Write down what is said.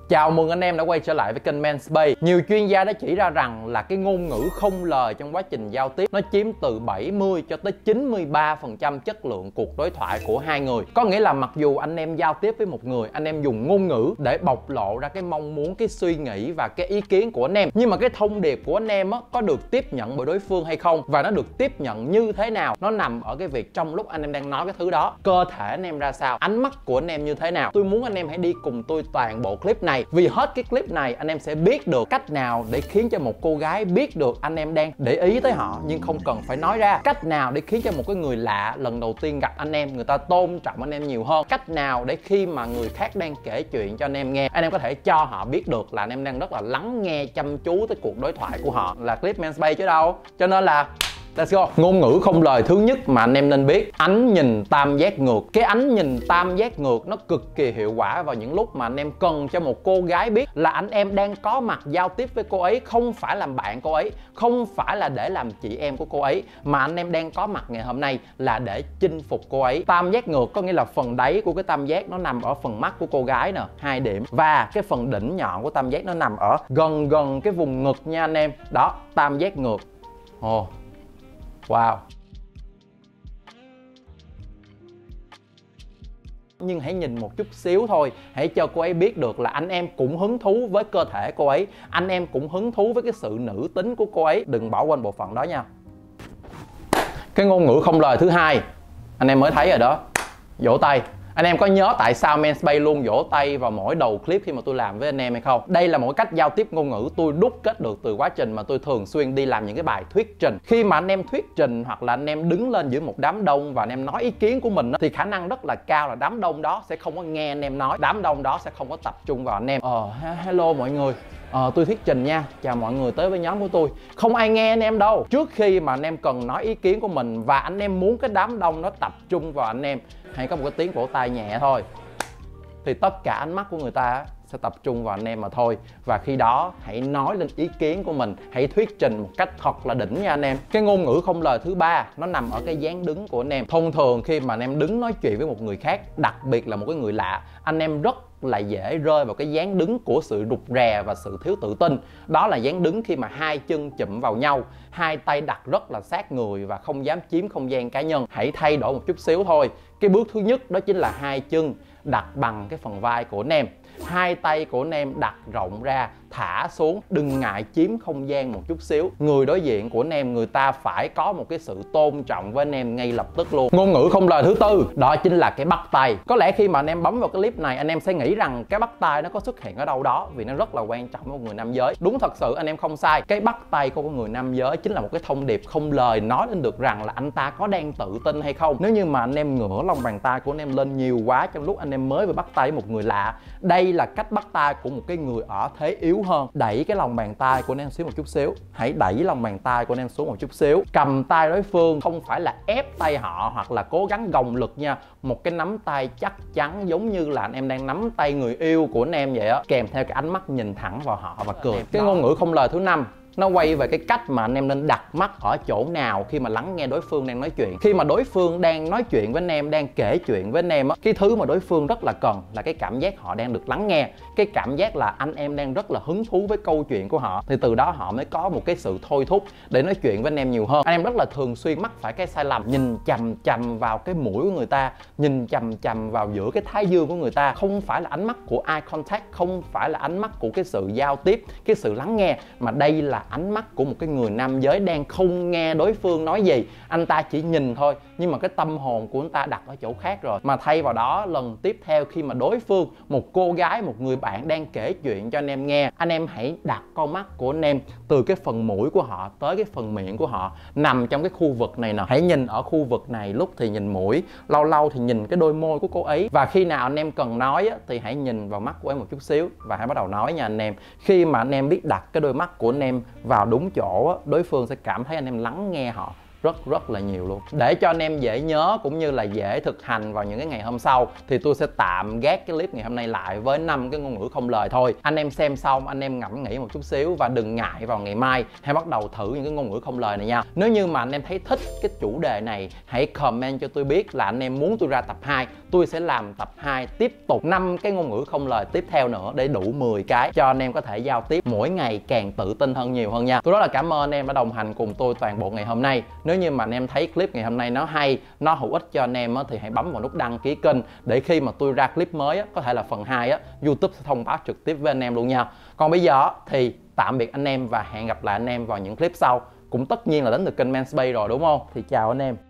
Chào mừng anh em đã quay trở lại với kênh Manspace. Nhiều chuyên gia đã chỉ ra rằng là cái ngôn ngữ không lời trong quá trình giao tiếp nó chiếm từ 70 cho tới 93% chất lượng cuộc đối thoại của hai người. Có nghĩa là mặc dù anh em giao tiếp với một người, anh em dùng ngôn ngữ để bộc lộ ra cái mong muốn, cái suy nghĩ và cái ý kiến của anh em, nhưng mà cái thông điệp của anh em có được tiếp nhận bởi đối phương hay không, và nó được tiếp nhận như thế nào, nó nằm ở cái việc trong lúc anh em đang nói cái thứ đó, cơ thể anh em ra sao, ánh mắt của anh em như thế nào. Tôi muốn anh em hãy đi cùng tôi toàn bộ clip này, vì hết cái clip này anh em sẽ biết được cách nào để khiến cho một cô gái biết được anh em đang để ý tới họ nhưng không cần phải nói ra, cách nào để khiến cho một cái người lạ lần đầu tiên gặp anh em, người ta tôn trọng anh em nhiều hơn, cách nào để khi mà người khác đang kể chuyện cho anh em nghe, anh em có thể cho họ biết được là anh em đang rất là lắng nghe chăm chú tới cuộc đối thoại của họ. Là clip Manspace chứ đâu. Cho nên là let's go. Ngôn ngữ không lời thứ nhất mà anh em nên biết: ánh nhìn tam giác ngược. Cái ánh nhìn tam giác ngược nó cực kỳ hiệu quả vào những lúc mà anh em cần cho một cô gái biết là anh em đang có mặt giao tiếp với cô ấy, không phải làm bạn cô ấy, không phải là để làm chị em của cô ấy, mà anh em đang có mặt ngày hôm nay là để chinh phục cô ấy. Tam giác ngược có nghĩa là phần đáy của cái tam giác nó nằm ở phần mắt của cô gái nè, 2 điểm, và cái phần đỉnh nhọn của tam giác nó nằm ở gần cái vùng ngực nha anh em. Đó, tam giác ngược. Ồ, wow. Nhưng hãy nhìn một chút xíu thôi, hãy cho cô ấy biết được là anh em cũng hứng thú với cơ thể cô ấy, anh em cũng hứng thú với cái sự nữ tính của cô ấy. Đừng bỏ quên bộ phận đó nha. Cái ngôn ngữ không lời thứ hai anh em mới thấy rồi đó, vỗ tay. Anh em có nhớ tại sao Manspace luôn vỗ tay vào mỗi đầu clip khi mà tôi làm với anh em hay không? Đây là một cách giao tiếp ngôn ngữ tôi đúc kết được từ quá trình mà tôi thường xuyên đi làm những cái bài thuyết trình. Khi mà anh em thuyết trình hoặc là anh em đứng lên giữa một đám đông và anh em nói ý kiến của mình thì khả năng rất là cao là đám đông đó sẽ không có nghe anh em nói, đám đông đó sẽ không có tập trung vào anh em. Hello mọi người, tôi thuyết trình nha, chào mọi người tới với nhóm của tôi. Không ai nghe anh em đâu. Trước khi mà anh em cần nói ý kiến của mình và anh em muốn cái đám đông nó tập trung vào anh em, hay có một cái tiếng vỗ tay nhẹ thôi, thì tất cả ánh mắt của người ta sẽ tập trung vào anh em mà thôi. Và khi đó hãy nói lên ý kiến của mình, hãy thuyết trình một cách thật là đỉnh nha anh em. Cái ngôn ngữ không lời thứ ba nó nằm ở cái dáng đứng của anh em. Thông thường khi mà anh em đứng nói chuyện với một người khác, đặc biệt là một cái người lạ, anh em rất là dễ rơi vào cái dáng đứng của sự rụt rè và sự thiếu tự tin. Đó là dáng đứng khi mà hai chân chụm vào nhau, hai tay đặt rất là sát người và không dám chiếm không gian cá nhân. Hãy thay đổi một chút xíu thôi. Cái bước thứ nhất đó chính là hai chân đặt bằng cái phần vai của anh em, hai tay của anh em đặt rộng ra, thả xuống, đừng ngại chiếm không gian một chút xíu. Người đối diện của anh em, người ta phải có một cái sự tôn trọng với anh em ngay lập tức luôn. Ngôn ngữ không lời thứ tư đó chính là cái bắt tay. Có lẽ khi mà anh em bấm vào cái clip này, anh em sẽ nghĩ rằng cái bắt tay nó có xuất hiện ở đâu đó, vì nó rất là quan trọng với một người nam giới. Đúng thật sự anh em không sai, cái bắt tay của một người nam giới chính là một cái thông điệp không lời nói lên được rằng là anh ta có đang tự tin hay không. Nếu như mà anh em ngửa lòng bàn tay của anh em lên nhiều quá trong lúc anh em mới vừa bắt tay với một người lạ, đây là cách bắt tay của một cái người ở thế yếu hơn. Đẩy cái lòng bàn tay của anh em xuống một chút xíu, hãy đẩy lòng bàn tay của anh em xuống một chút xíu. Cầm tay đối phương, không phải là ép tay họ hoặc là cố gắng gồng lực nha. Một cái nắm tay chắc chắn giống như là anh em đang nắm tay người yêu của anh em vậy á, kèm theo cái ánh mắt nhìn thẳng vào họ và cười. Cái ngôn ngữ không lời thứ năm nó quay về cái cách mà anh em nên đặt mắt ở chỗ nào khi mà lắng nghe đối phương đang nói chuyện. Khi mà đối phương đang nói chuyện với anh em, đang kể chuyện với anh em á, cái thứ mà đối phương rất là cần là cái cảm giác họ đang được lắng nghe, cái cảm giác là anh em đang rất là hứng thú với câu chuyện của họ, thì từ đó họ mới có một cái sự thôi thúc để nói chuyện với anh em nhiều hơn. Anh em rất là thường xuyên mắc phải cái sai lầm nhìn chằm chằm vào cái mũi của người ta, nhìn chằm chằm vào giữa cái thái dương của người ta. Không phải là ánh mắt của eye contact, không phải là ánh mắt của cái sự giao tiếp, cái sự lắng nghe, mà đây là ánh mắt của một cái người nam giới đang không nghe đối phương nói gì. Anh ta chỉ nhìn thôi, nhưng mà cái tâm hồn của anh ta đặt ở chỗ khác rồi. Mà thay vào đó, lần tiếp theo khi mà đối phương, một cô gái, một người bạn đang kể chuyện cho anh em nghe, anh em hãy đặt con mắt của anh em từ cái phần mũi của họ tới cái phần miệng của họ, nằm trong cái khu vực này nè. Hãy nhìn ở khu vực này, lúc thì nhìn mũi, lâu lâu thì nhìn cái đôi môi của cô ấy. Và khi nào anh em cần nói á, thì hãy nhìn vào mắt của em một chút xíu và hãy bắt đầu nói nha anh em. Khi mà anh em biết đặt cái đôi mắt của anh em vào đúng chỗ á, đối phương sẽ cảm thấy anh em lắng nghe họ rất là nhiều luôn. Để cho anh em dễ nhớ cũng như là dễ thực hành vào những cái ngày hôm sau thì tôi sẽ tạm gác cái clip ngày hôm nay lại với 5 cái ngôn ngữ không lời thôi. Anh em xem xong anh em ngẫm nghĩ một chút xíu và đừng ngại vào ngày mai hãy bắt đầu thử những cái ngôn ngữ không lời này nha. Nếu như mà anh em thấy thích cái chủ đề này, hãy comment cho tôi biết là anh em muốn tôi ra tập 2. Tôi sẽ làm tập 2 tiếp tục 5 cái ngôn ngữ không lời tiếp theo nữa để đủ 10 cái cho anh em có thể giao tiếp mỗi ngày càng tự tin hơn, nhiều hơn nha. Tôi rất là cảm ơn anh em đã đồng hành cùng tôi toàn bộ ngày hôm nay. Nếu như mà anh em thấy clip ngày hôm nay nó hay, nó hữu ích cho anh em thì hãy bấm vào nút đăng ký kênh để khi mà tôi ra clip mới có thể là phần 2 YouTube sẽ thông báo trực tiếp với anh em luôn nha. Còn bây giờ thì tạm biệt anh em và hẹn gặp lại anh em vào những clip sau. Cũng tất nhiên là đến từ kênh Manspace rồi đúng không? Thì chào anh em.